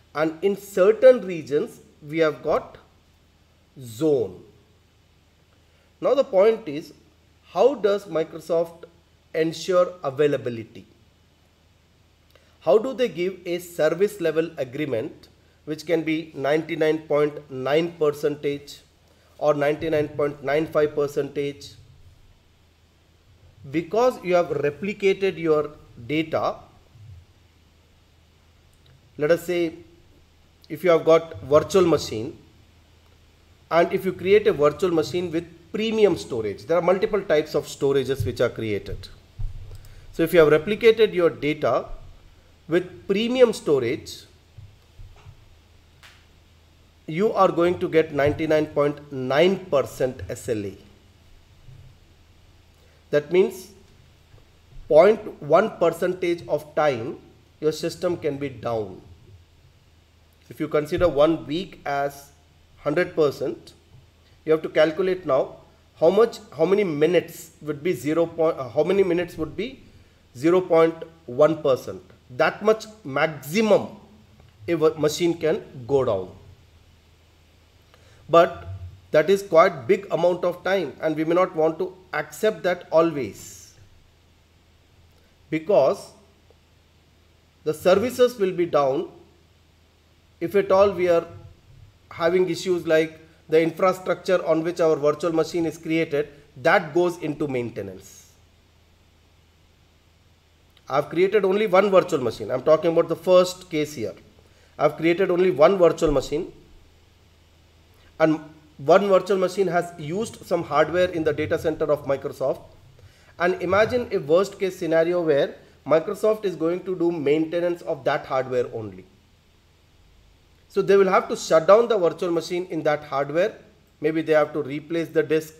and in certain regions we have got zone. Now the point is, how does Microsoft ensure availability? How do they give a service level agreement which can be 99.9% or 99.95%? Because you have replicated your data, let us say if you have got virtual machine, and if you create a virtual machine with premium storage, there are multiple types of storages which are created. So if you have replicated your data with premium storage, you are going to get 99.9% SLA. That means 0.1% of time your system can be down. If you consider 1 week as 100%, you have to calculate now how many minutes would be 0.1%. That much maximum a machine can go down. But that is quite big amount of time, and we may not want to accept that always, because the services will be down if at all we are having issues like the infrastructure on which our virtual machine is created, that goes into maintenance. I have created only one virtual machine. I am talking about the first case here. I have created only one virtual machine, and one virtual machine has used some hardware in the data center of Microsoft. And imagine a worst case scenario where Microsoft is going to do maintenance of that hardware only. So they will have to shut down the virtual machine in that hardware. Maybe they have to replace the disk,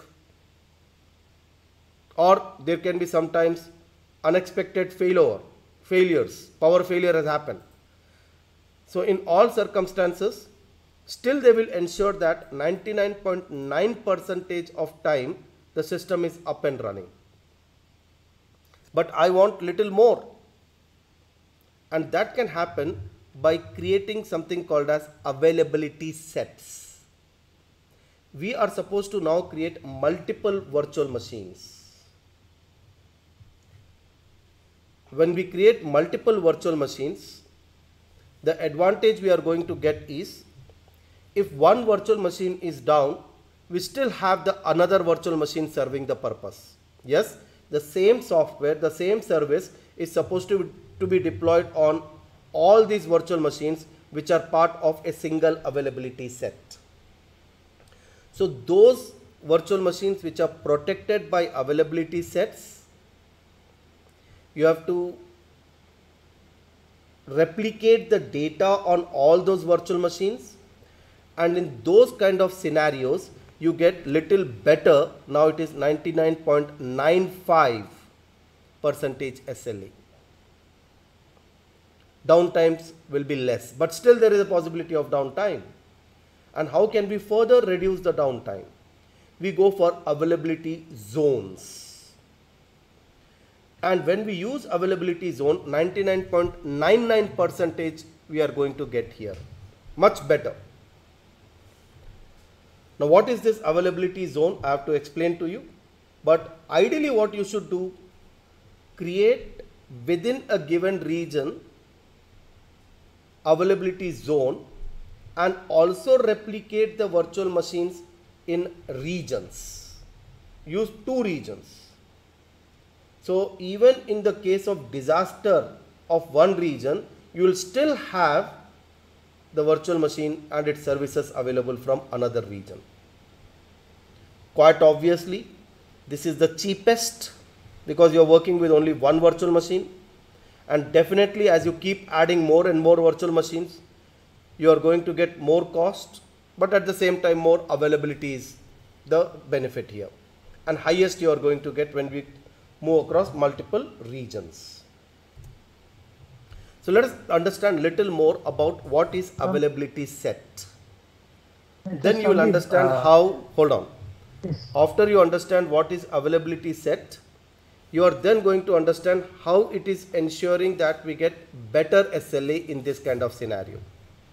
or there can be sometimes unexpected failures. Power failure has happened. So in all circumstances, still they will ensure that 99.9% of time the system is up and running. But I want little more, and that can happen by creating something called as availability sets. We are supposed to now create multiple virtual machines. When we create multiple virtual machines, the advantage we are going to get is, if one virtual machine is down, we still have the another virtual machine serving the purpose. Yes, the same software, the same service is supposed to be deployed on all these virtual machines which are part of a single availability set. So those virtual machines which are protected by availability sets, you have to replicate the data on all those virtual machines, and in those kind of scenarios you get little better. Now it is 99.95% SLA. Downtimes will be less, but still there is a possibility of downtime. And how can we further reduce the downtime? We go for availability zones. And when we use availability zone, 99.99% we are going to get here. Much better. Now what is this availability zone? I have to explain to you. But ideally what you should do, create within a given region availability zone, and also replicate the virtual machines in regions. Use 2 regions. So even in the case of disaster of one region, you will still have the virtual machine and its services available from another region. Quite obviously, this is the cheapest because you are working with only one virtual machine. And definitely as you keep adding more and more virtual machines, you are going to get more cost, but at the same time more availability is the benefit here. And highest you are going to get when we move across multiple regions. So let us understand little more about what is availability set. Then you will understand how, hold on. Yes. After you understand what is availability set, you are then going to understand how it is ensuring that we get better SLA in this kind of scenario.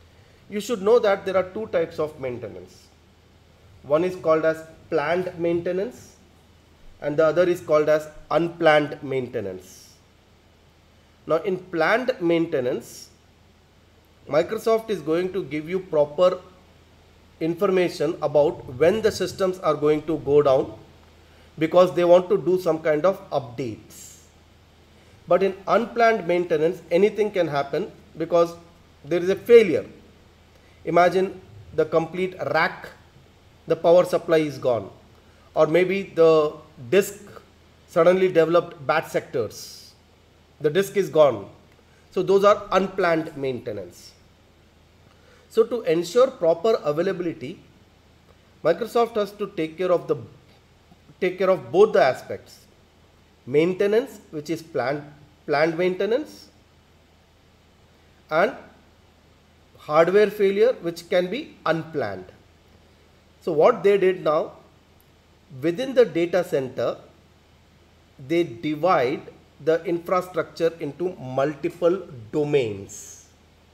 You should know that there are two types of maintenance. One is called as planned maintenance and the other is called as unplanned maintenance. Now in planned maintenance, Microsoft is going to give you proper information about when the systems are going to go down because they want to do some kind of updates. But in unplanned maintenance, anything can happen because there is a failure. Imagine the complete rack, the power supply is gone, or maybe the disk suddenly developed bad sectors. The disk is gone. So those are unplanned maintenance. So to ensure proper availability, Microsoft has to take care of both the aspects. Maintenance, which is planned maintenance, and hardware failure, which can be unplanned. So what they did now, within the data center, they divide the infrastructure into multiple domains.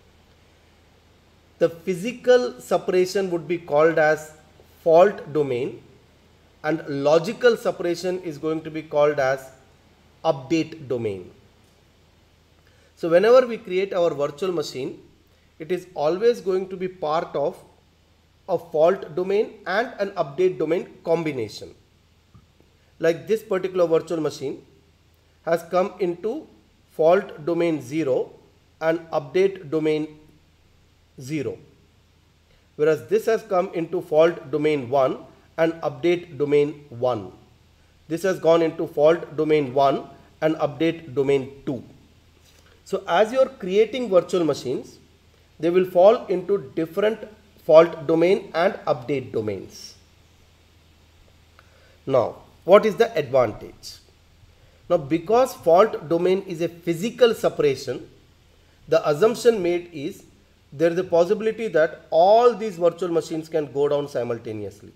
The physical separation would be called as fault domain and logical separation is going to be called as update domain. So whenever we create our virtual machine, it is always going to be part of a fault domain and an update domain combination. Like this particular virtual machine has come into fault domain 0 and update domain 0. Whereas this has come into fault domain 1 and update domain 1. This has gone into fault domain 1 and update domain 2. So as you are creating virtual machines, they will fall into different fault domain and update domains. Now, what is the advantage? Now, because fault domain is a physical separation, the assumption made is there is a possibility that all these virtual machines can go down simultaneously.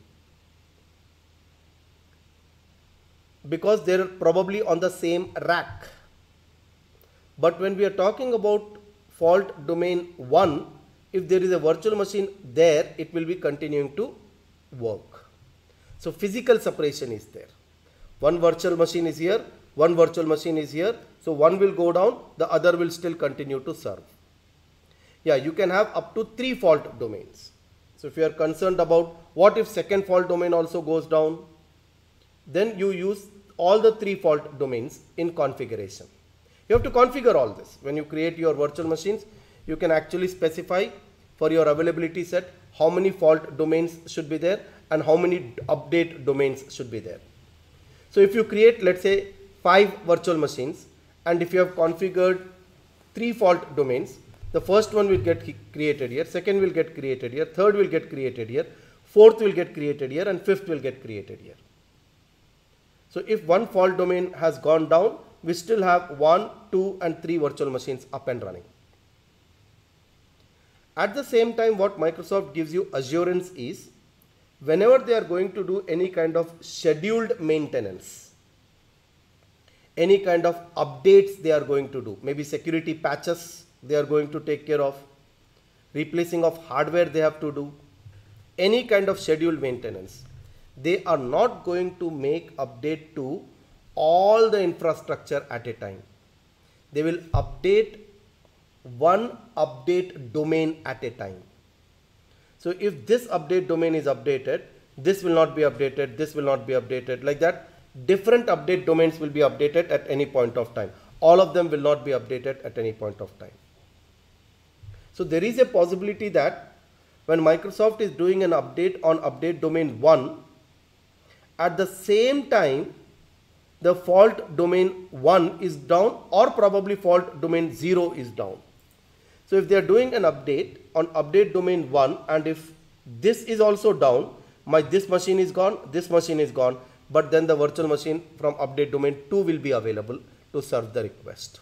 Because they are probably on the same rack. But when we are talking about fault domain 1, if there is a virtual machine there, it will be continuing to work. So physical separation is there. One virtual machine is here, one virtual machine is here. So one will go down, the other will still continue to serve. Yeah, you can have up to 3 fault domains. So if you are concerned about what if second fault domain also goes down, then you use all the 3 fault domains in configuration. You have to configure all this. When you create your virtual machines, you can actually specify for your availability set how many fault domains should be there and how many update domains should be there. So if you create, let's say, 5 virtual machines, and if you have configured 3 fault domains, the first one will get created here, second will get created here, third will get created here, fourth will get created here, and fifth will get created here. So if one fault domain has gone down, we still have 1, 2, and 3 virtual machines up and running. At the same time, what Microsoft gives you assurance is, whenever they are going to do any kind of scheduled maintenance, any kind of updates they are going to do, maybe security patches they are going to take care of, replacing of hardware they have to do, any kind of scheduled maintenance, they are not going to make update to all the infrastructure at a time. They will update one update domain at a time. So if this update domain is updated, this will not be updated, this will not be updated, like that. Different update domains will be updated at any point of time. All of them will not be updated at any point of time. So there is a possibility that when Microsoft is doing an update on update domain 1, at the same time the fault domain 1 is down or probably fault domain 0 is down. So if they are doing an update on update domain 1 and if this is also down, this machine is gone, this machine is gone, but then the virtual machine from update domain 2 will be available to serve the request.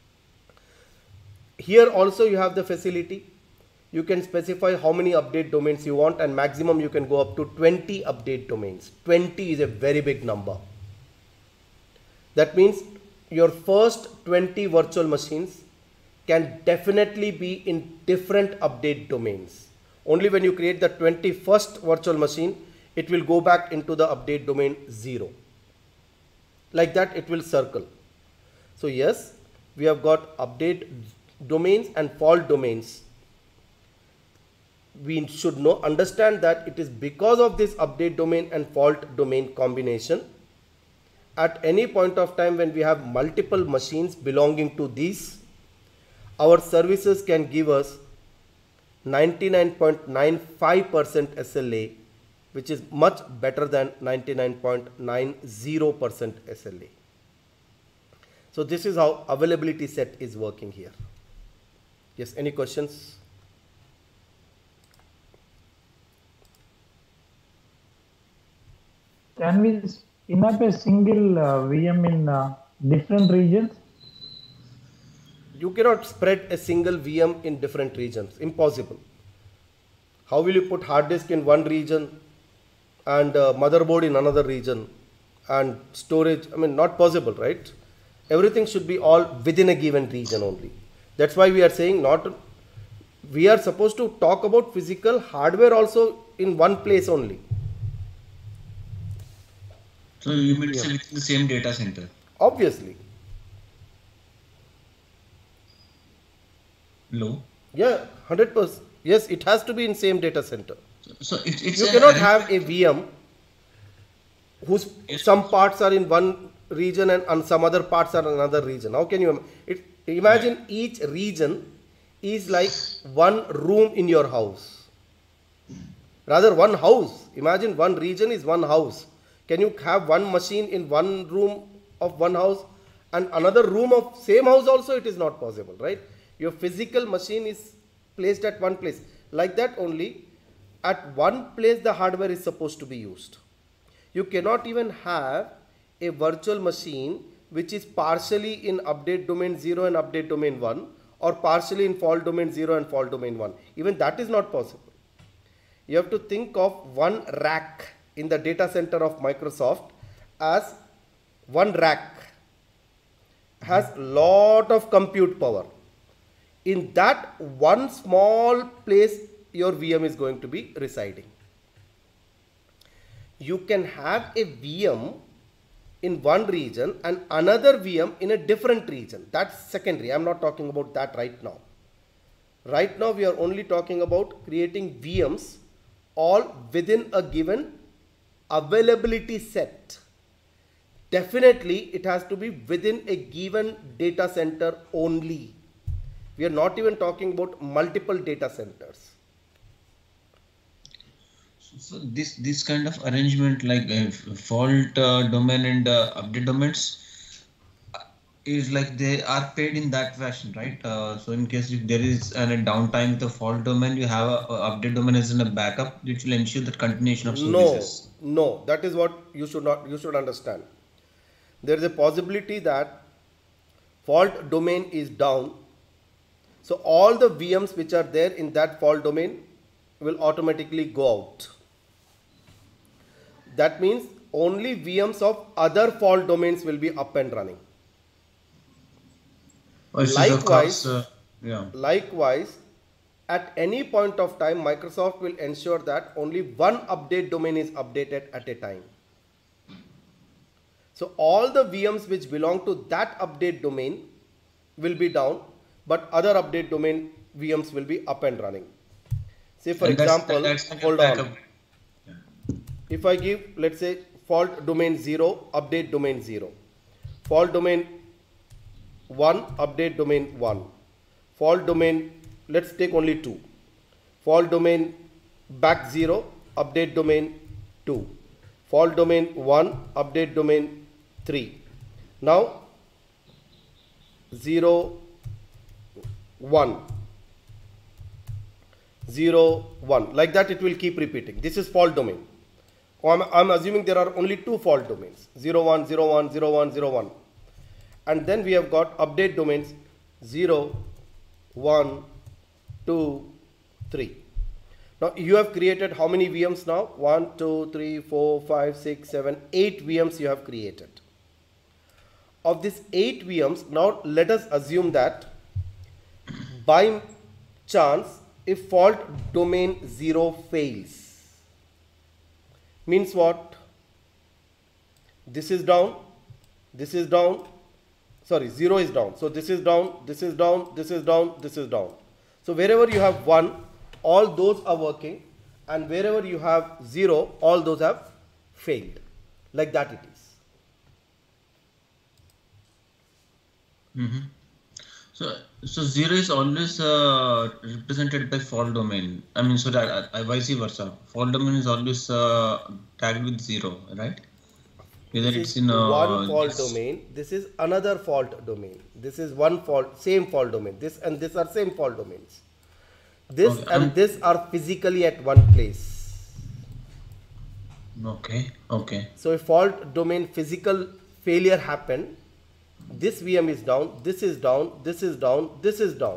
Here also you have the facility. You can specify how many update domains you want, and maximum you can go up to 20 update domains. 20 is a very big number. That means your first 20 virtual machines can definitely be in different update domains. Only when you create the 21st virtual machine, it will go back into the update domain 0. Like that, it will circle. So yes, we have got update domains and fault domains. We should understand that it is because of this update domain and fault domain combination. At any point of time when we have multiple machines belonging to these, our services can give us 99.95% SLA, which is much better than 99.90% SLA. So this is how availability set is working here. Yes, any questions? Can we spin up a single VM in different regions? You cannot spread a single VM in different regions. Impossible. How will you put hard disk in one region and motherboard in another region and storage? I mean, not possible, right? Everything should be all within a given region only. That's why we are saying we are supposed to talk about physical hardware also in one place only. So you meant within the same data center? Obviously. Low? Yeah, 100%. Yes, it has to be in same data center. So it's you cannot have a VM whose some parts are in one region and some other parts are in another region. How can you imagine each region is like one room in your house? Rather one house. Imagine one region is one house. Can you have one machine in one room of one house and another room of same house also? It is not possible, right? Your physical machine is placed at one place. Like that only, at one place the hardware is supposed to be used. You cannot even have a virtual machine which is partially in update domain 0 and update domain 1, or partially in fault domain 0 and fault domain 1. Even that is not possible. You have to think of one rack in the data center of Microsoft as one rack has lot of compute power. In that one small place your VM is going to be residing. You can have a VM in one region and another VM in a different region. That's secondary. I'm not talking about that right now. Right now we are only talking about creating VMs all within a given availability set. Definitely it has to be within a given data center only. We are not even talking about multiple data centers. So this kind of arrangement, like fault domain and update domains, is like they are paid in that fashion, right? So in case if there is a downtime with the fault domain, you have a update domain as in a backup, which will ensure the continuation of services. No, that is what you should understand. There is a possibility that fault domain is down. So all the VMs which are there in that fault domain will automatically go out. That means only VMs of other fault domains will be up and running. Likewise, at any point of time, Microsoft will ensure that only one update domain is updated at a time. So all the VMs which belong to that update domain will be down, but other update domain VMs will be up and running. Say for example, hold on. If I give, let's say, fault domain 0, update domain 0, fault domain 1, update domain 1, fault domain, let's take only 2, fault domain back 0, update domain 2, fault domain 1, update domain 3. Now 0, 1, 0, 1, like that it will keep repeating. This is fault domain. I'm assuming there are only two fault domains, 0, 1, 0, 1, 0, 1, 0, 1. And then we have got update domains 0, 1, 2, 3. Now you have created how many VMs now? 1, 2, 3, 4, 5, 6, 7, 8 VMs you have created. Of these 8 VMs, now let us assume that by chance if fault domain 0 fails. Means what? This is down, this is down, sorry, 0 is down. So this is down, this is down, this is down, this is down. So wherever you have 1, all those are working, and wherever you have 0, all those have failed. Like that it is. So 0 is always represented by fault domain. I mean, so that vice versa. Fault domain is always tagged with 0, right? Whether This it's is in one fault domain, this is another fault domain. This is one fault, same fault domain. This and this are same fault domains. This Okay, and this are physically at one place. Okay. So if fault domain physical failure happened, this VM is down, this is down, this is down, this is down.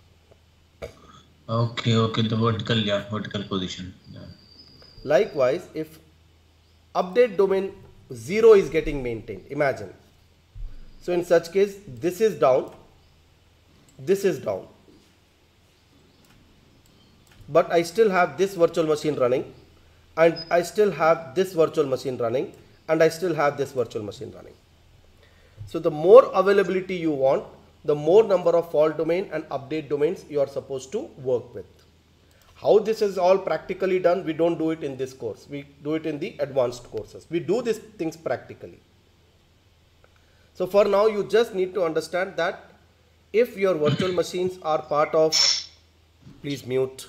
Okay, the vertical position. Yeah. Likewise, if update domain 0 is getting maintained, imagine. So in such case, this is down, this is down. But I still have this virtual machine running, and I still have this virtual machine running, and I still have this virtual machine running. So the more availability you want, the more number of fault domain and update domains you are supposed to work with. How this is all practically done, we don't do it in this course. We do it in the advanced courses. We do these things practically. So for now, you just need to understand that if your virtual machines are part of, please mute.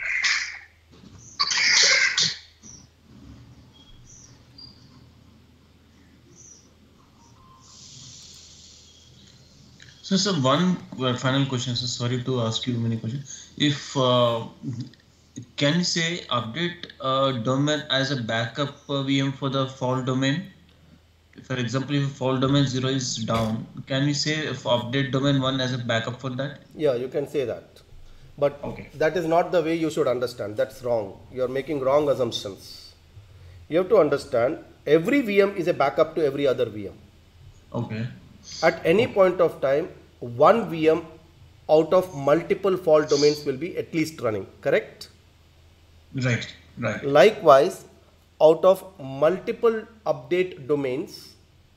So one final question. So sorry to ask you many questions. If can you say update domain as a backup VM for the fault domain? For example, if fault domain 0 is down, can we say if update domain 1 as a backup for that? Yeah, you can say that. But that is not the way you should understand. That's wrong. You are making wrong assumptions. You have to understand every VM is a backup to every other VM. Okay. At any point of time, one VM out of multiple fault domains will be at least running, correct? Right. Likewise, out of multiple update domains,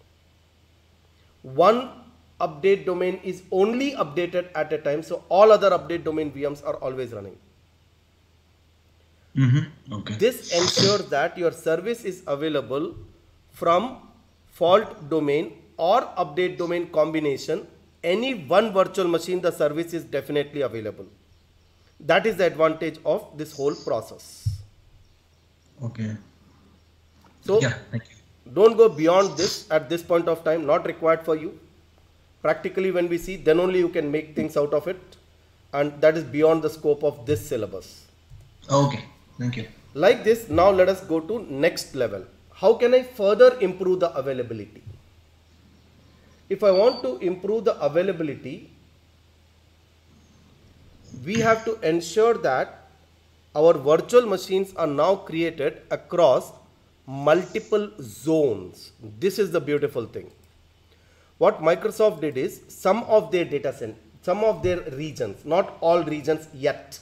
one update domain is only updated at a time, so all other update domain VMs are always running. Okay. This ensures that your service is available from fault domain or update domain combination. Any one virtual machine, the service is definitely available. That is the advantage of this whole process. Okay. So yeah, thank you. Don't go beyond this at this point of time, not required for you. Practically when we see, then only you can make things out of it, and that is beyond the scope of this syllabus. Okay, thank you. Like this, now let us go to next level. How can I further improve the availability? If I want to improve the availability, we have to ensure that our virtual machines are now created across multiple zones. This is the beautiful thing. What Microsoft did is some of their data centers, some of their regions, not all regions yet,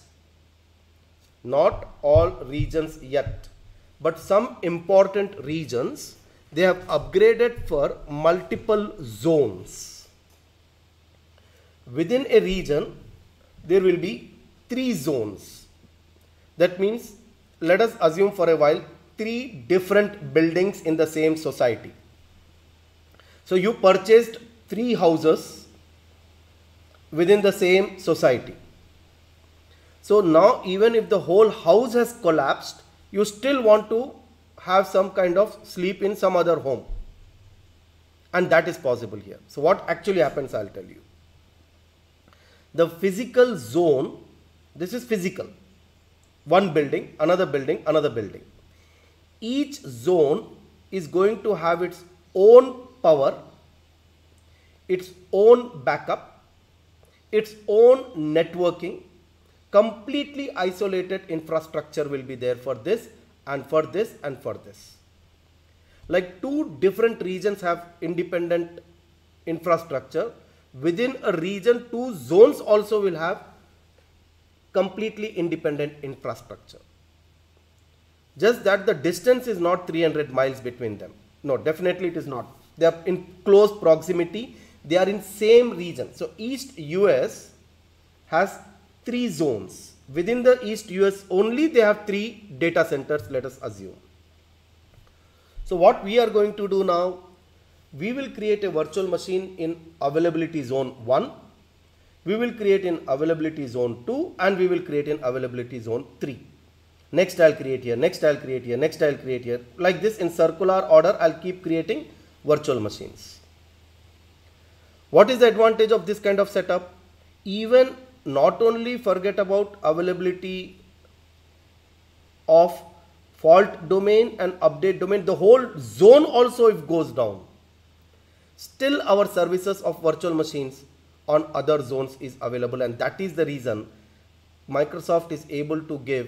but some important regions, they have upgraded for multiple zones. Within a region, there will be 3 zones. That means, let us assume for a while 3 different buildings in the same society. So you purchased 3 houses within the same society. So now even if the whole house has collapsed, you still want to have some kind of sleep in some other home. And that is possible here. So what actually happens, I'll tell you. The physical zone, this is physical. One building, another building, another building. Each zone is going to have its own power, its own backup, its own networking. Completely isolated infrastructure will be there for this and for this and for this. Like 2 different regions have independent infrastructure. Within a region, 2 zones also will have completely independent infrastructure. Just that the distance is not 300 miles between them. No, definitely it is not. They are in close proximity. They are in same region. So East US has 3 zones. Within the East US only they have 3 data centers, let us assume. So what we are going to do now, we will create a virtual machine in availability zone 1. We will create in availability zone 2 and we will create in availability zone 3. Next I'll create here, next I'll create here, next I'll create here. Like this in circular order I'll keep creating virtual machines. What is the advantage of this kind of setup? Even not only forget about availability of fault domain and update domain, the whole zone also if goes down, still our services of virtual machines on other zones is available, and that is the reason Microsoft is able to give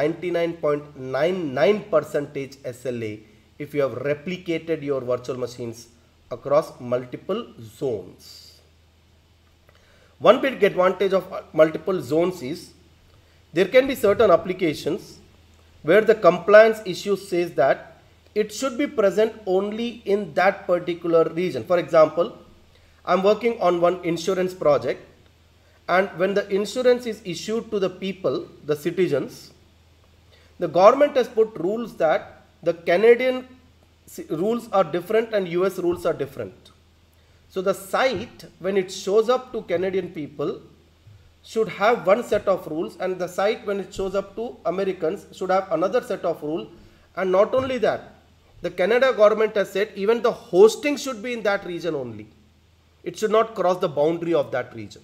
99.99% SLA if you have replicated your virtual machines across multiple zones. One big advantage of multiple zones is there can be certain applications where the compliance issue says that it should be present only in that particular region. For example, I'm working on one insurance project, and when the insurance is issued to the people, the citizens, the government has put rules that the Canadian rules are different and US rules are different. So the site, when it shows up to Canadian people, should have one set of rules, and the site when it shows up to Americans should have another set of rules. And not only that, the Canada government has said even the hosting should be in that region only. It should not cross the boundary of that region.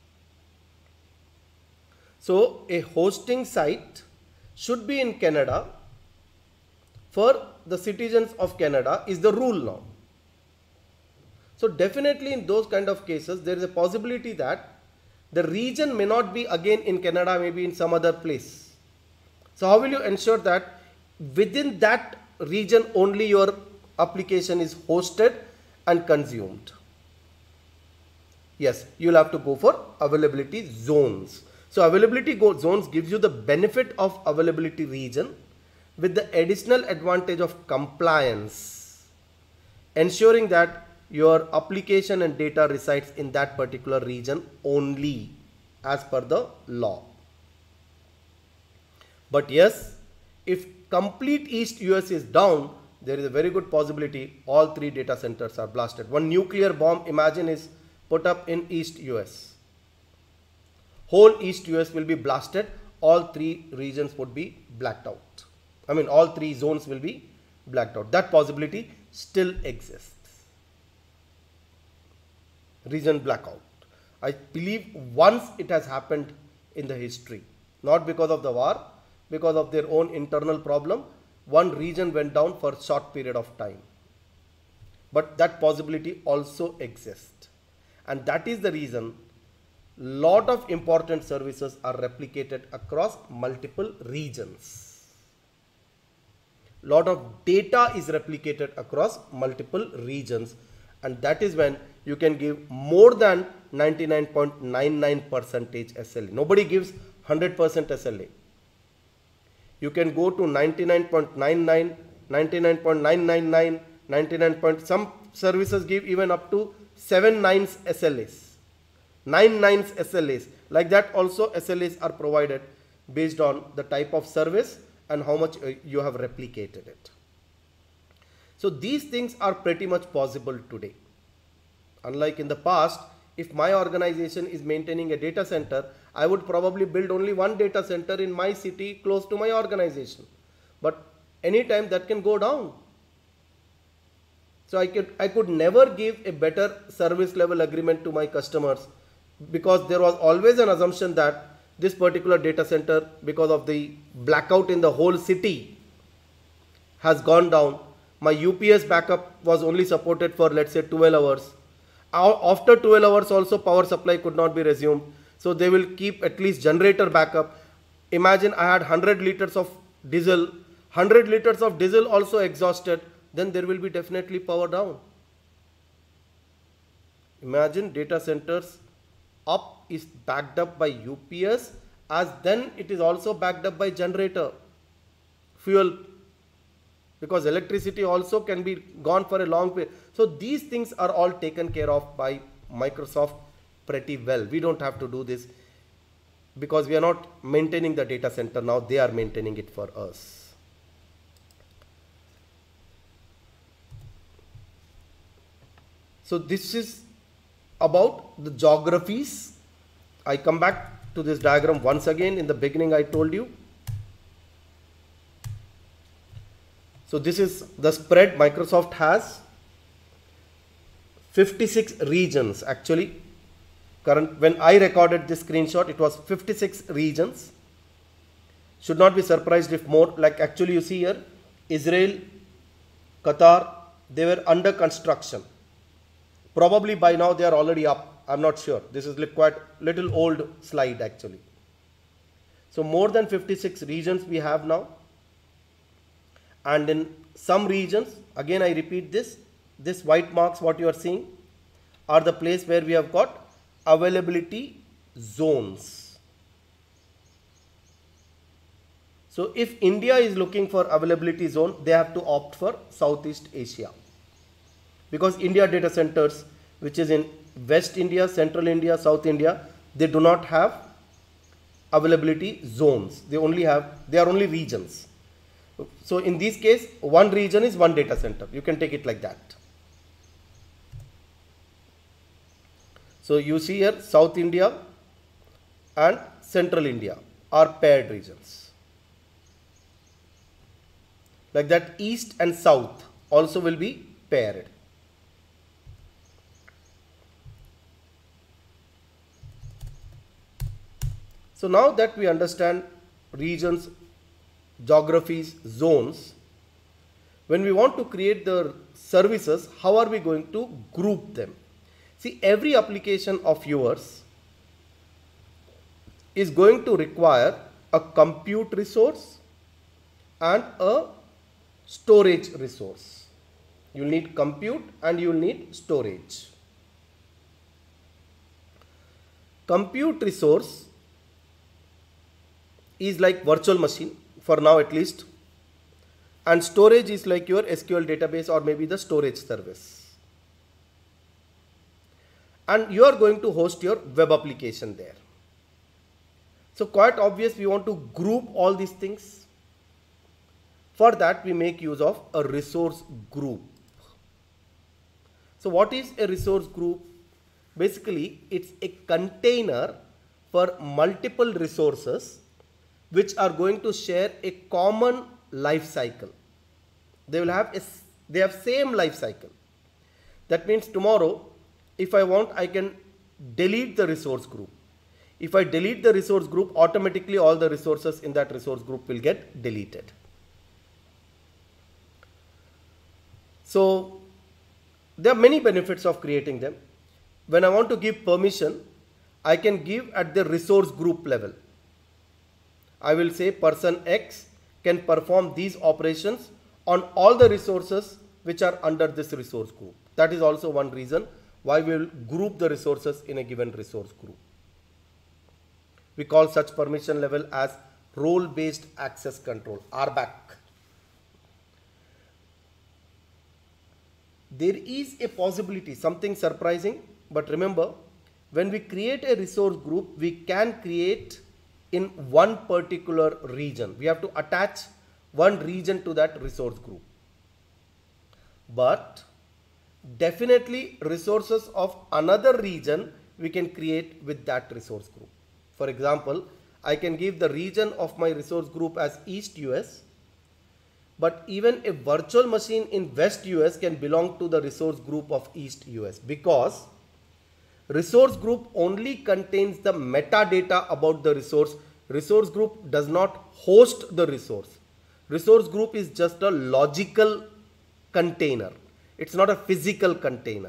So a hosting site should be in Canada for the citizens of Canada is the rule now. So definitely in those kind of cases, there is a possibility that the region may not be again in Canada, maybe in some other place. So how will you ensure that within that region only your application is hosted and consumed? Yes, you will have to go for availability zones. So availability zones gives you the benefit of availability region with the additional advantage of compliance, ensuring that your application and data resides in that particular region only as per the law. But yes, if complete East US is down, there is a very good possibility all 3 data centers are blasted. One nuclear bomb, imagine, is put up in East US. Whole East US will be blasted. All 3 regions would be blacked out. I mean, all 3 zones will be blacked out. That possibility still exists. Region blackout. I believe once it has happened in the history, not because of the war, because of their own internal problem. One region went down for a short period of time. But that possibility also exists. And that is the reason lot of important services are replicated across multiple regions. Lot of data is replicated across multiple regions, and that is when you can give more than 99.99% SLA. Nobody gives 100% SLA. You can go to 99.99, 99.999, 99. Some services give even up to 7 nines SLAs, 9 nines SLAs. Like that also SLAs are provided based on the type of service and how much you have replicated it. So these things are pretty much possible today. Unlike in the past, if my organization is maintaining a data center, I would probably build only one data center in my city close to my organization. But anytime that can go down. So I could never give a better service level agreement to my customers, because there was always an assumption that this particular data center, because of the blackout in the whole city, has gone down. My UPS backup was only supported for, let's say, 12 hours. After 12 hours also power supply could not be resumed. So they will keep at least generator backup. Imagine I had 100 liters of diesel, 100 liters of diesel also exhausted, then there will be definitely power down. Imagine data centers up is backed up by UPS as then it is also backed up by generator, fuel, because electricity also can be gone for a long period. So these things are all taken care of by Microsoft pretty well. We don't have to do this because we are not maintaining the data center now, they are maintaining it for us. So this is about the geographies. I come back to this diagram once again. In the beginning I told you. So this is the spread. Microsoft has 56 regions actually. When I recorded this screenshot, it was 56 regions. Should not be surprised if more, like actually you see here, Israel, Qatar, they were under construction. Probably by now they are already up. I'm not sure. This is quite little old slide actually. So more than 56 regions we have now. And in some regions, again I repeat this white marks what you are seeing are the place where we have got availability zones. So if India is looking for availability zone, they have to opt for Southeast Asia. Because India data centers, which is in West India, Central India, South India, they do not have availability zones. They are only regions. So in this case, one region is one data center. You can take it like that. So you see here South India and Central India are paired regions. Like that, East and South also will be paired. So now that we understand regions, geographies, zones, when we want to create the services, how are we going to group them? See, every application of yours is going to require a compute resource and a storage resource. You need compute and you need storage. Compute resource is like virtual machine for now at least, and storage is like your SQL database or maybe the storage service. And you are going to host your web application there. So quite obvious, we want to group all these things. For that we make use of a resource group. So what is a resource group? Basically it's a container for multiple resources which are going to share a common life cycle. They have same life cycle. That means tomorrow if I want, I can delete the resource group. If I delete the resource group, automatically all the resources in that resource group will get deleted. So there are many benefits of creating them. When I want to give permission, I can give at the resource group level. I will say person X can perform these operations on all the resources which are under this resource group. That is also one reason why we will group the resources in a given resource group. We call such permission level as role-based access control, RBAC. There is a possibility, something surprising, but remember, when we create a resource group, we can create in one particular region. We have to attach one region to that resource group. But definitely resources of another region we can create with that resource group. For example, I can give the region of my resource group as East US, but even a virtual machine in West US can belong to the resource group of East US, because resource group only contains the metadata about the resource. Resource group does not host the resource. Resource group is just a logical container. It's not a physical container.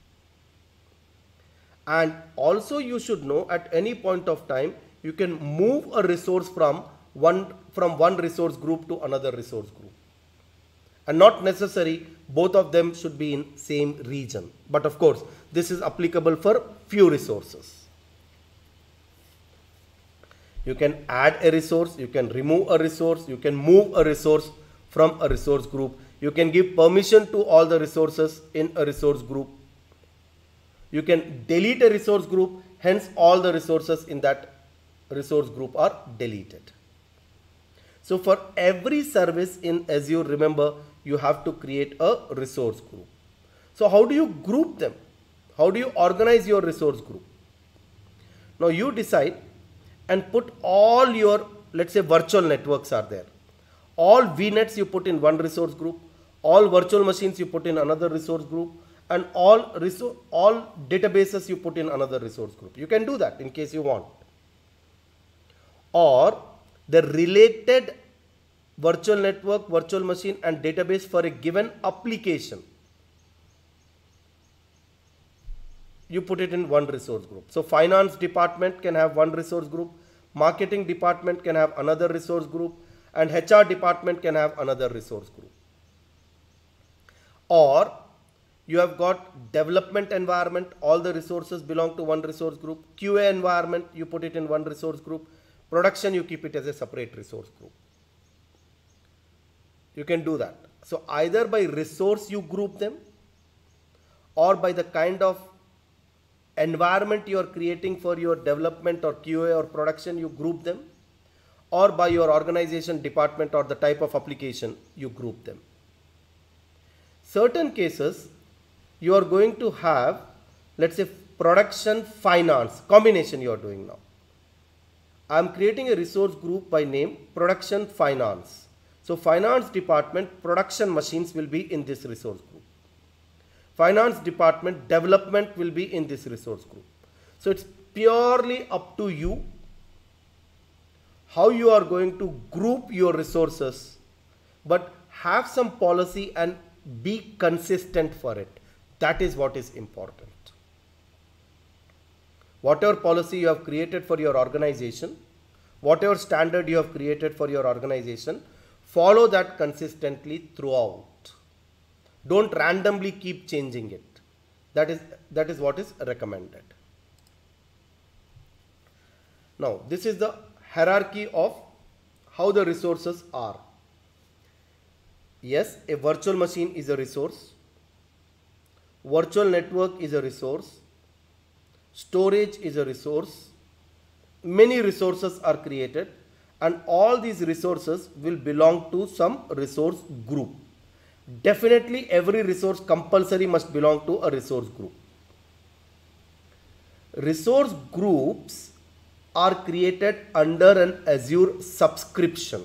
And also you should know, at any point of time you can move a resource from one resource group to another resource group. And not necessary both of them should be in same region. But of course, this is applicable for few resources. You can add a resource, you can remove a resource, you can move a resource from a resource group. You can give permission to all the resources in a resource group. You can delete a resource group, hence all the resources in that resource group are deleted. So for every service in Azure, remember, you have to create a resource group. So how do you group them? How do you organize your resource group? Now you decide and put all your, let's say, virtual networks are there. All VNets you put in one resource group, all virtual machines you put in another resource group, and all databases you put in another resource group. You can do that in case you want. Or the related virtual network, virtual machine and database for a given application, you put it in one resource group. So finance department can have one resource group, marketing department can have another resource group, and HR department can have another resource group. Or you have got development environment, all the resources belong to one resource group. QA environment, you put it in one resource group. Production, you keep it as a separate resource group. You can do that. So either by resource you group them, or by the kind of environment you are creating for your development or QA or production, you group them, or by your organization department or the type of application, you group them. Certain cases, you are going to have, let's say, production finance combination you are doing now. I am creating a resource group by name production finance. So finance department production machines will be in this resource group. Finance department development will be in this resource group. So it's purely up to you how you are going to group your resources, but have some policy and be consistent for it. That is what is important. Whatever policy you have created for your organization, whatever standard you have created for your organization, follow that consistently throughout. Don't randomly keep changing it. That is what is recommended. Now, this is the hierarchy of how the resources are. Yes, a virtual machine is a resource. Virtual network is a resource. Storage is a resource. Many resources are created, and all these resources will belong to some resource group. Definitely every resource compulsory must belong to a resource group. Resource groups are created under an Azure subscription.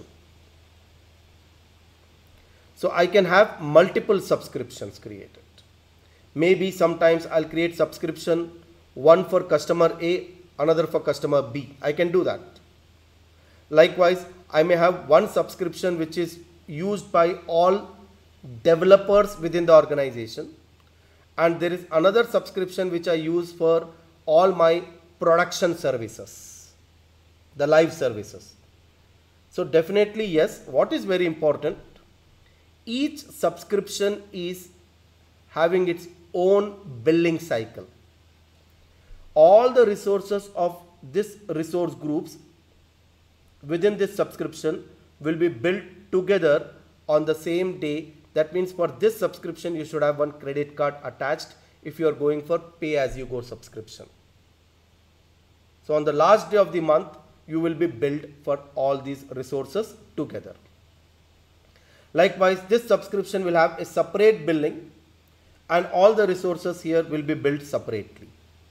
So I can have multiple subscriptions created. Maybe sometimes I'll create subscription, one for customer A, another for customer B. I can do that. Likewise, I may have one subscription which is used by all developers within the organization, and there is another subscription which I use for all my production services, the live services. So definitely yes, what is very important, each subscription is having its own billing cycle. All the resources of this resource groups within this subscription will be built together on the same day. That means for this subscription, you should have one credit card attached if you are going for pay-as-you-go subscription. So on the last day of the month, you will be billed for all these resources together. Likewise, this subscription will have a separate billing, and all the resources here will be billed separately.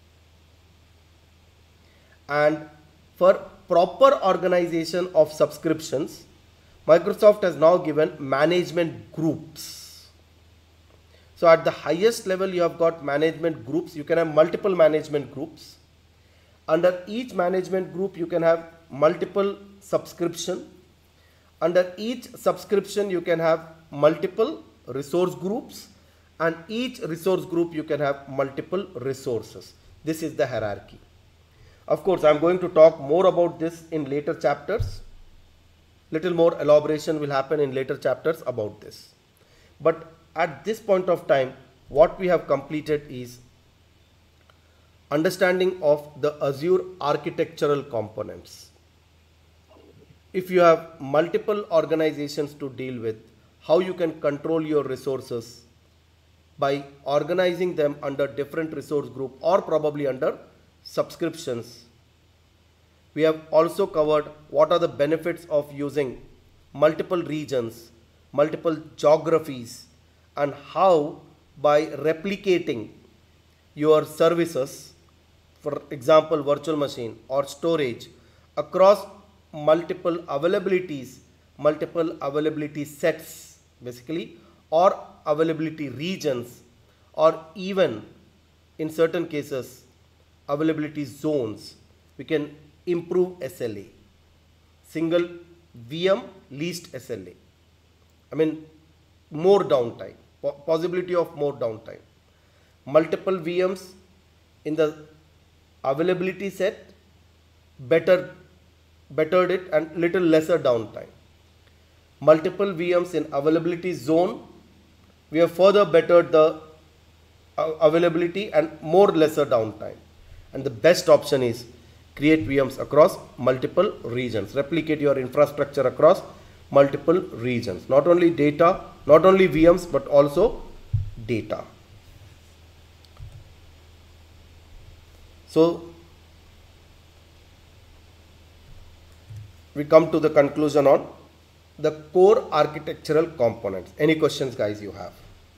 And for proper organization of subscriptions, Microsoft has now given management groups. So at the highest level, you have got management groups. You can have multiple management groups. Under each management group, you can have multiple subscription. Under each subscription, you can have multiple resource groups, and each resource group you can have multiple resources. This is the hierarchy. Of course, I am going to talk more about this in later chapters. Little more elaboration will happen in later chapters about this. But at this point of time, what we have completed is understanding of the Azure architectural components. if you have multiple organizations to deal with, how you can control your resources by organizing them under different resource group or probably under subscriptions. We have also covered what are the benefits of using multiple regions, multiple geographies, and how by replicating your services, for example virtual machine or storage, across multiple availabilities, multiple availability sets basically, or availability regions, or even in certain cases availability zones, we can improve SLA. Single VM, least SLA. I mean more downtime, possibility of more downtime. Multiple VMs in the availability set, bettered it and little lesser downtime. Multiple VMs in availability zone, we have further bettered the availability and more lesser downtime. And the best option is create VMs across multiple regions. Replicate your infrastructure across multiple regions. Not only data, not only VMs, but also data. So we come to the conclusion on the core architectural components. Any questions guys you have?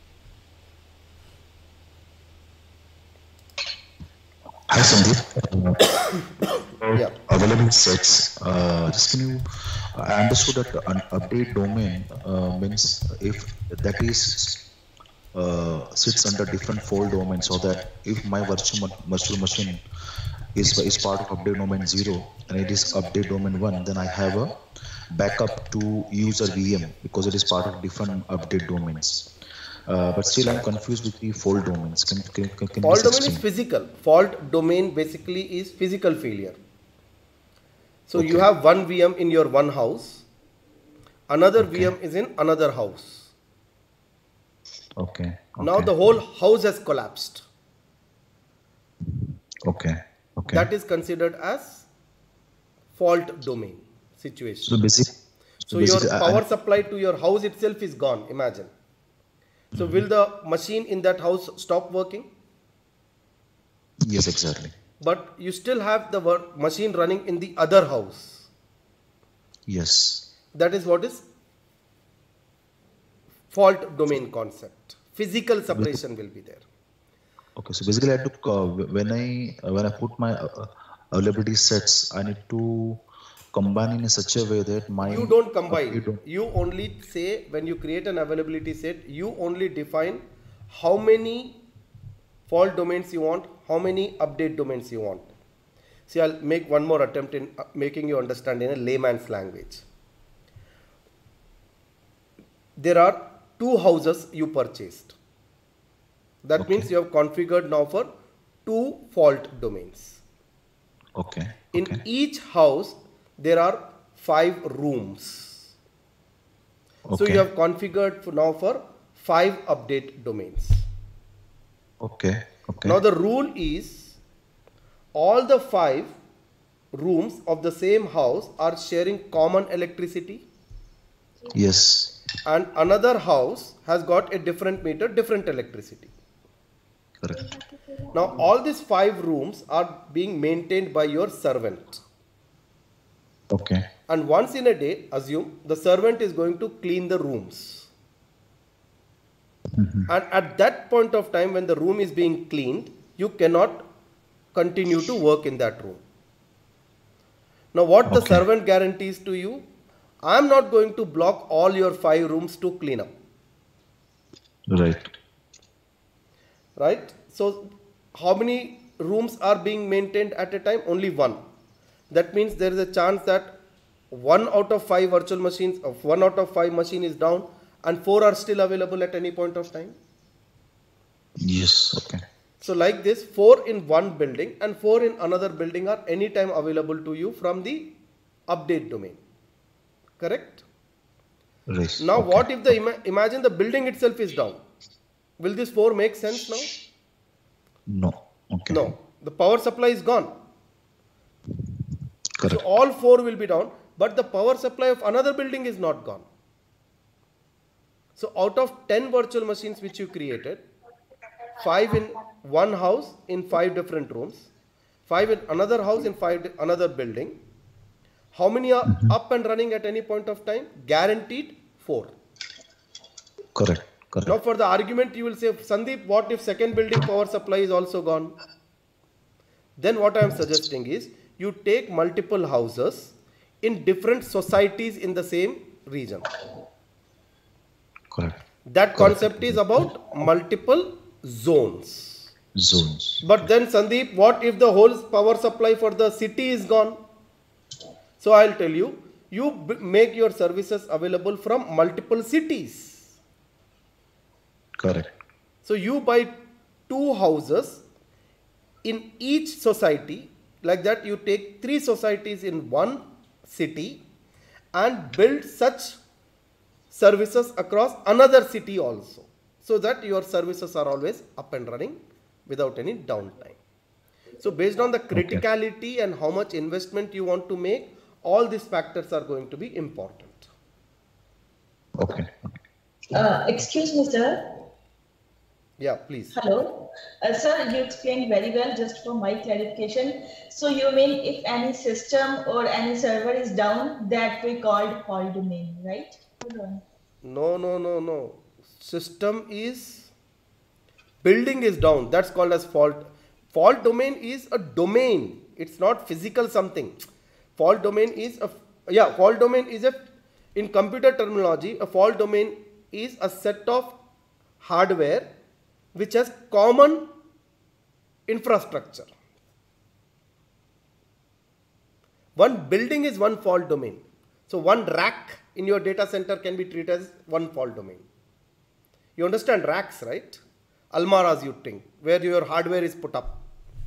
Hi Sandeep. Yeah. Available sets. Just can you? I understood that an update domain means if that is sits under different fold domains, so that if my virtual machine is part of update domain 0 and it is update domain 1, then I have a backup to user VM because it is part of different update domains. But still I'm confused with the fault domains. Can fault domain is physical. Fault domain basically is physical failure. So okay, you have one VM in your one house, another VM is in another house. Okay. Now the whole house has collapsed. Okay. That is considered as fault domain situation. So your power supply to your house itself is gone, imagine. So will the machine in that house stop working? Yes, exactly. But you still have the machine running in the other house. Yes. That is what is fault domain concept. Physical separation will be there. Okay, so basically I took when I put my availability sets, I need to combine in such a way that you don't combine. You only say, when you create an availability set, you only define how many fault domains you want, how many update domains you want. See, I'll make one more attempt in making you understand in a layman's language. There are two houses you purchased. That means you have configured now for 2 fault domains. Okay. In each house, there are 5 rooms. So you have configured now for 5 update domains. Okay. Now the rule is all the 5 rooms of the same house are sharing common electricity. Yes. And another house has got a different meter, different electricity. Correct. Now all these 5 rooms are being maintained by your servant. Okay. And once in a day, assume the servant is going to clean the rooms. And at that point of time when the room is being cleaned, you cannot continue to work in that room. Now what the servant guarantees to you, I am not going to block all your 5 rooms to clean up. Right? So how many rooms are being maintained at a time? Only 1. That means there is a chance that 1 out of 5 virtual machines, 1 out of 5 machine is down and 4 are still available at any point of time. Yes. Okay. So like this, 4 in one building and 4 in another building are anytime available to you from the update domain. Correct? Right. Now what if the imagine the building itself is down? Will this 4 make sense now? No. Okay. No. The power supply is gone. Correct. So all 4 will be down. but the power supply of another building is not gone. So out of 10 virtual machines which you created, 5 in one house in 5 different rooms, 5 in another house in another building. How many are up and running at any point of time? Guaranteed 4. Correct. Correct. Now for the argument you will say, Sandeep, what if second building power supply is also gone? Then what I am suggesting is, you take multiple houses in different societies in the same region. Correct. That concept is about multiple zones. But then Sandeep, what if the whole power supply for the city is gone? So I'll tell you, you make your services available from multiple cities. Correct. So you buy 2 houses in each society. Like that, you take 3 societies in one city and build such services across another city also, so that your services are always up and running without any downtime. So based on the criticality and how much investment you want to make, all these factors are going to be important. Okay. Excuse me, sir. Yeah, please. Hello. Sir, you explained very well. Just for my clarification. So you mean if any system or any server is down, that we called fault domain, right? Hold on. No. System is, building is down. That's called as fault. Fault domain is a domain. It's not physical something. Fault domain is in computer terminology, a fault domain is a set of hardware which has common infrastructure. One building is one fault domain. So one rack in your data center can be treated as one fault domain. You understand racks, right? Almaras you think, where your hardware is put up.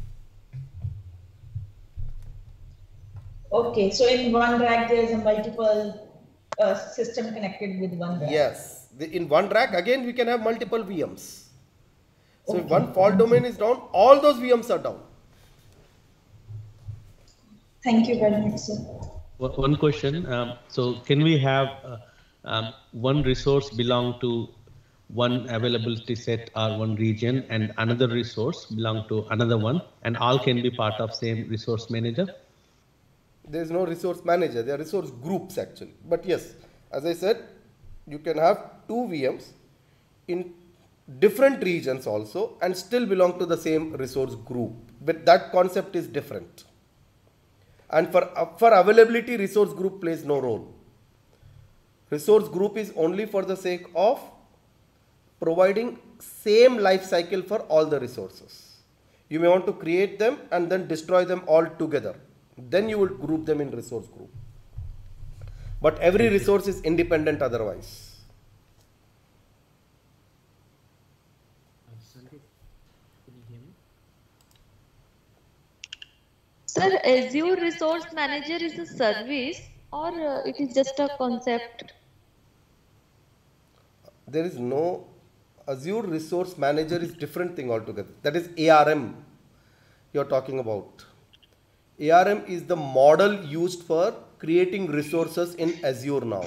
Okay, so in one rack there is a multiple system connected with one rack. Yes, in one rack again we can have multiple VMs. So if one fault domain is down, all those VMs are down. Thank you very much, sir. One question. So can we have one resource belong to one availability set or one region, and another resource belong to another one, and all can be part of same resource manager? There is no resource manager. There are resource groups actually. But yes, as I said, you can have 2 VMs in different regions also and still belong to the same resource group. But that concept is different. And for availability, resource group plays no role. Resource group is only for the sake of providing same life cycle for all the resources. You may want to create them and then destroy them all together. Then you will group them in resource group. But every resource is independent otherwise. Sir, Azure Resource Manager is a service or it is just a concept? There is no Azure Resource Manager is different thing altogether. That is ARM you are talking about. ARM is the model used for creating resources in Azure now,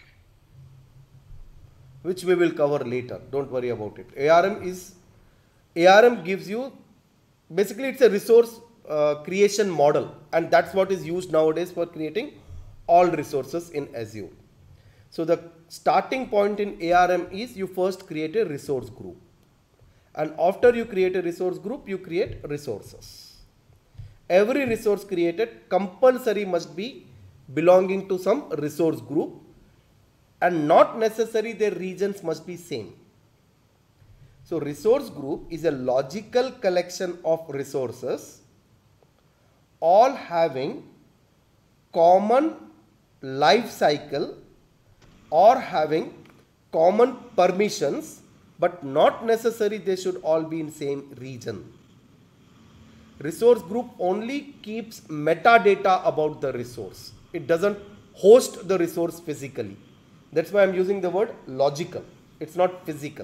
which we will cover later. Don't worry about it. ARM gives you, basically it's a resource creation model, and that's what is used nowadays for creating all resources in Azure. So the starting point in ARM is you first create a resource group, and after you create a resource group, you create resources. Every resource created compulsory must be belonging to some resource group, and not necessary their regions must be same. So resource group is a logical collection of resources all having common life cycle or having common permissions, but not necessary they should all be in same region. Resource group only keeps metadata about the resource. It doesn't host the resource physically. That's why I'm using the word logical. It's not physical.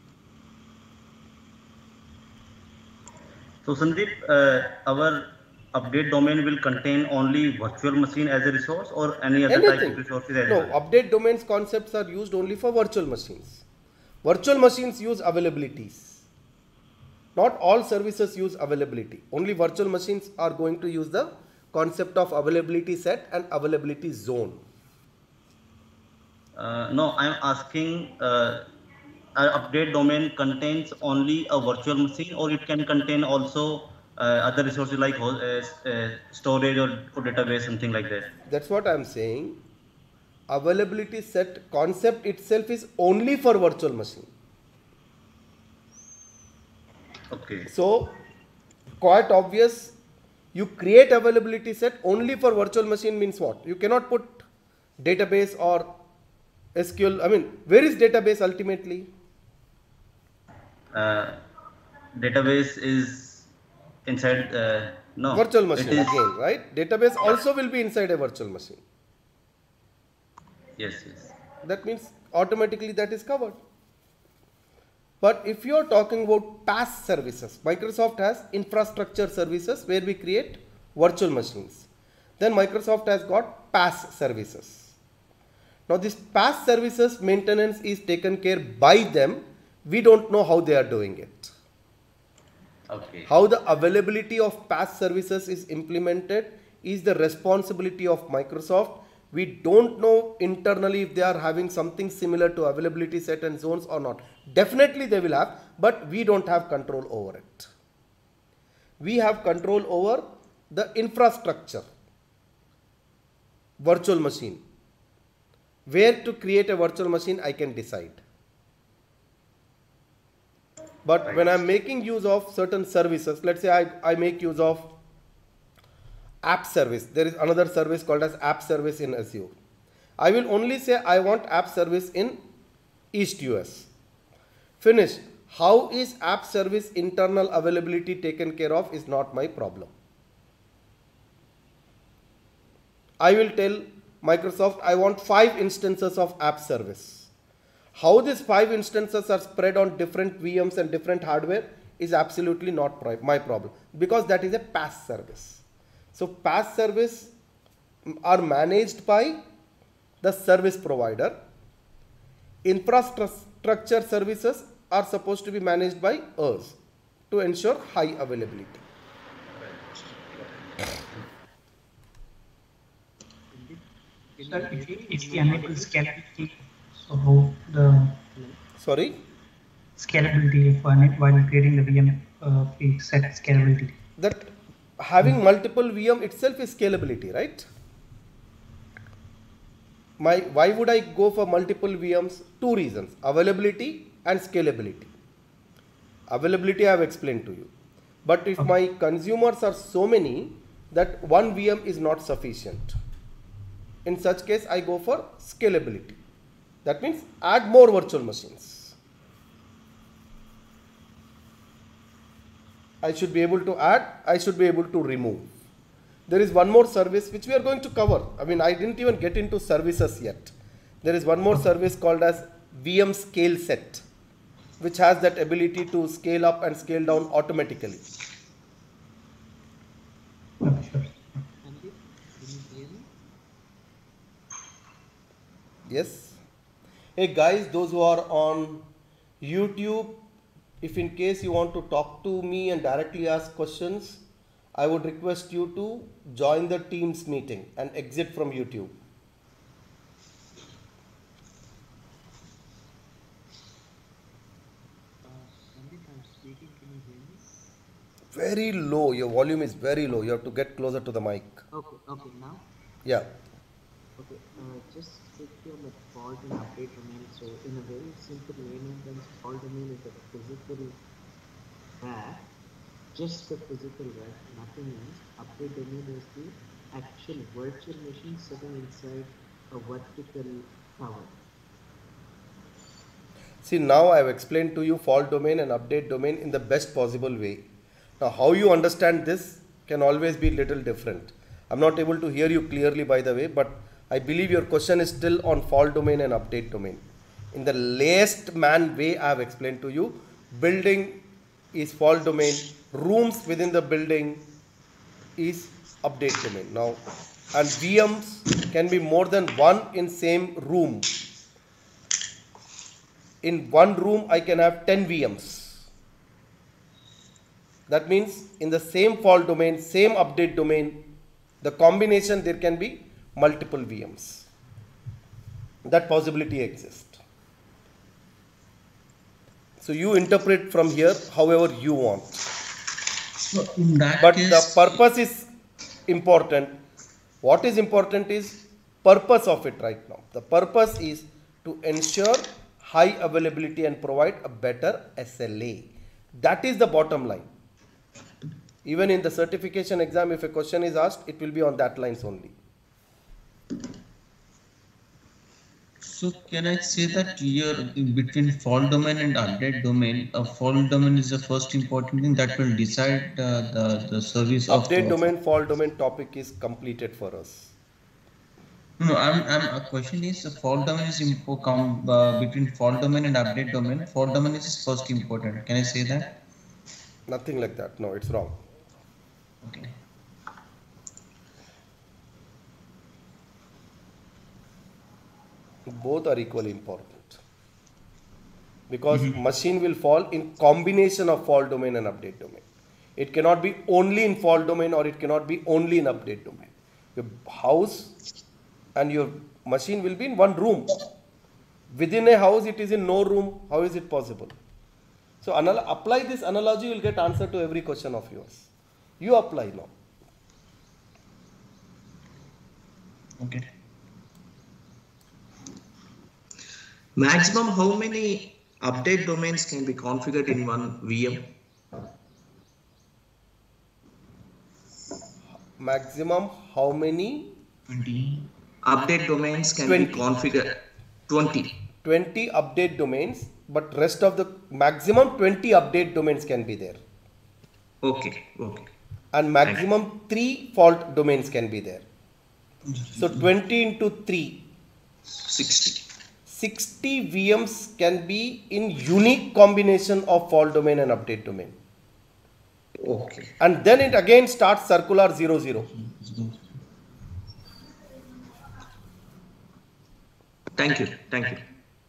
So Sandeep, our update domain will contain only virtual machine as a resource or any other type of resources as No, well? update domains concepts are used only for virtual machines. Virtual machines use availabilities. Not all services use availability. Only virtual machines are going to use the concept of availability set and availability zone. No, I'm asking an update domain contains only a virtual machine, or it can contain also other resources like storage or database, something like that. That's what I'm saying. Availability set concept itself is only for virtual machine. Okay. So, quite obvious, you create availability set only for virtual machine means what? You cannot put database or SQL. I mean, where is database ultimately? Database is inside no Virtual machine again, right? Database also will be inside a virtual machine. Yes, yes. That means automatically that is covered. But if you are talking about PaaS services, Microsoft has infrastructure services where we create virtual machines. Then Microsoft has got PaaS services. Now this PaaS services maintenance is taken care by them. We don't know how they are doing it. Okay. How the availability of PaaS services is implemented is the responsibility of Microsoft. We don't know internally if they are having something similar to availability set and zones or not. Definitely they will have, but we don't have control over it. We have control over the infrastructure, virtual machine. Where to create a virtual machine, I can decide. But when I'm making use of certain services, let's say I make use of app service. There is another service called as app service in Azure. I will only say I want app service in East US. Finish. How is app service internal availability taken care of is not my problem. I will tell Microsoft I want 5 instances of app service. How these 5 instances are spread on different VMs and different hardware is absolutely not my problem, because that is a PaaS service. So PaaS service are managed by the service provider. Infrastructure services are supposed to be managed by us to ensure high availability. Sir, if we enable scalability, so how the Sorry? Scalability while creating the VM, we set scalability. That having multiple VM itself is scalability, right? Why would I go for multiple VMs? 2 reasons: availability and scalability. Availability I have explained to you. But if my consumers are so many that one VM is not sufficient, in such case I go for scalability. That means add more virtual machines. I should be able to add, I should be able to remove. There is one more service which we are going to cover. I mean, I didn't even get into services yet. There is one more service called as VM scale set, which has that ability to scale up and scale down automatically. Yes. Hey guys, those who are on YouTube, if in case you want to talk to me and directly ask questions, I would request you to join the Teams meeting and exit from YouTube. Sandeep, I'm speaking. Can you hear me? Very low. Your volume is very low. You have to get closer to the mic. Okay, now? Yeah. Okay, just quickly on the fault and update domain. So in a very simple layman terms, fault domain is the physical rack, just the physical rack, nothing else. Update domain is the actual virtual machine sitting inside a vertical tower. See, now I have explained to you fault domain and update domain in the best possible way. Now, how you understand this can always be little different. I'm not able to hear you clearly, by the way, but I believe your question is still on fault domain and update domain. In the layest man way I have explained to you, building is fault domain, rooms within the building is update domain. Now, and VMs can be more than one in same room. In one room, I can have 10 VMs. That means in the same fault domain, same update domain, the combination, there can be multiple VMs. That possibility exists. So you interpret from here however you want. So in that But case, the purpose is important. What is important is purpose of it right now. The purpose is to ensure high availability and provide a better SLA. That is the bottom line. Even in the certification exam, if a question is asked, it will be on that lines only. so can I say that here between fault domain and update domain, a fault domain is the first important thing that will decide the service of Update domain, fault domain topic is completed for us. No, a question is fault domain is between fault domain and update domain. Fault domain is first important. Can I say that? Nothing like that. No, it's wrong. Okay. Both are equally important. Because machine will fall in combination of fault domain and update domain. It cannot be only in fault domain or it cannot be only in update domain. Your house and your machine will be in one room. Within a house, it is in no room. How is it possible? So apply this analogy, you will get answer to every question of yours. You apply now. Okay. Maximum how many update domains can be configured in one VM? Maximum how many? 20. Update domains can 20. be configured. 20. 20 update domains, but rest of the maximum 20 update domains can be there. Okay, okay. And maximum 3 fault domains can be there. So 20 into 3. 60. 60 VMs can be in unique combination of fault domain and update domain. Okay. And then it again starts circular 00. Thank you. Thank you.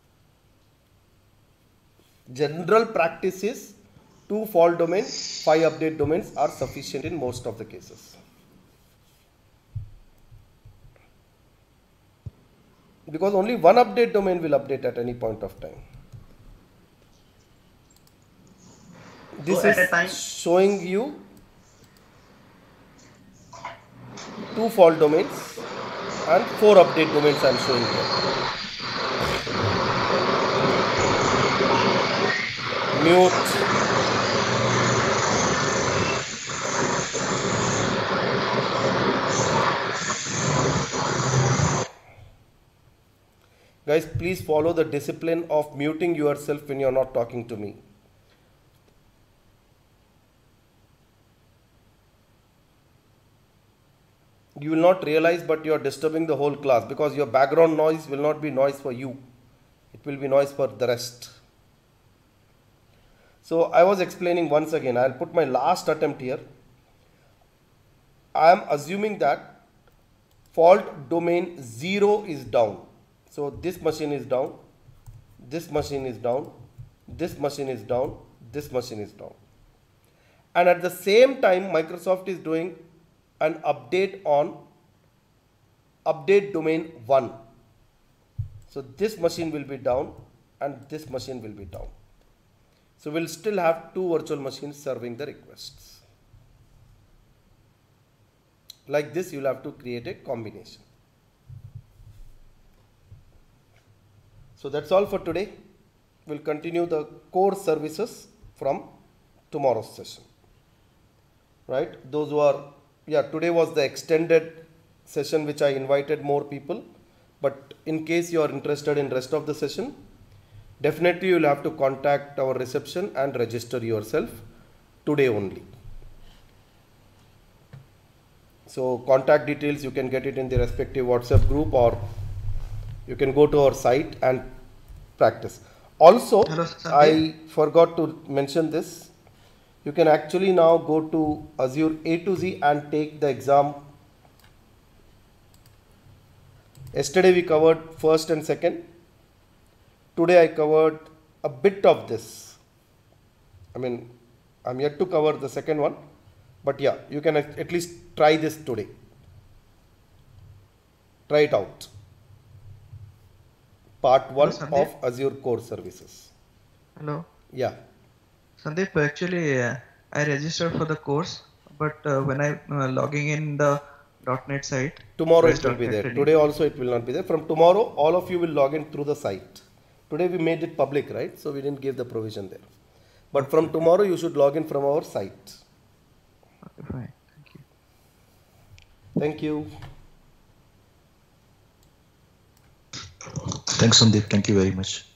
General practice is 2 fault domains, 5 update domains are sufficient in most of the cases. Because only one update domain will update at any point of time. This is showing you 2 fault domains and 4 update domains I am showing here. Mute. Guys, please follow the discipline of muting yourself when you are not talking to me. You will not realize, but you are disturbing the whole class because your background noise will not be noise for you. It will be noise for the rest. So I was explaining once again, I'll put my last attempt here. I am assuming that fault domain 0 is down. So this machine is down, this machine is down, this machine is down, this machine is down. And at the same time, Microsoft is doing an update on update domain 1. So this machine will be down and this machine will be down. So we'll still have 2 virtual machines serving the requests. Like this, you'll have to create a combination. So that's all for today. We'll continue the core services from tomorrow's session. Right? Those who are, today was the extended session which I invited more people. But in case you are interested in rest of the session, definitely you will have to contact our reception and register yourself today only. So contact details, you can get it in the respective WhatsApp group or you can go to our site and practice. Also, I forgot to mention this. You can actually now go to Azure A to Z and take the exam. Yesterday we covered first and second. Today I covered a bit of this. I mean, I'm yet to cover the second one, but yeah, you can at least try this today. Try it out. Part 1 of Azure Core Services. Hello. Yeah. Sandeep, actually, I registered for the course, but when I'm logging in the .NET site, tomorrow it will be there. Today also it will not be there. From tomorrow, all of you will log in through the site. Today we made it public, right? So we didn't give the provision there. But from tomorrow, you should log in from our site. Okay, fine. Thank you. Thank you. Thanks, Sandeep. Thank you very much.